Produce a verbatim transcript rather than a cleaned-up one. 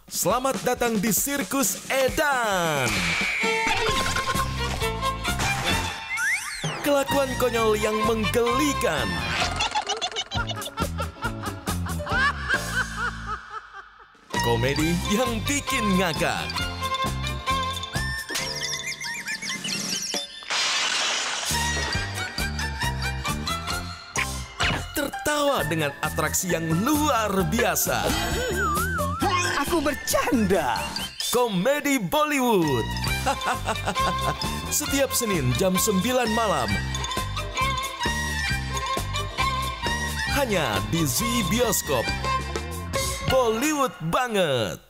Selamat datang di Sirkus Edan. Kelakuan konyol yang menggelikan. Komedi yang bikin ngakak. Tertawa dengan atraksi yang luar biasa. Aku bercanda. Komedi Bollywood. Setiap Senin jam sembilan malam. Hanya di Zee Bioskop. Bollywood banget.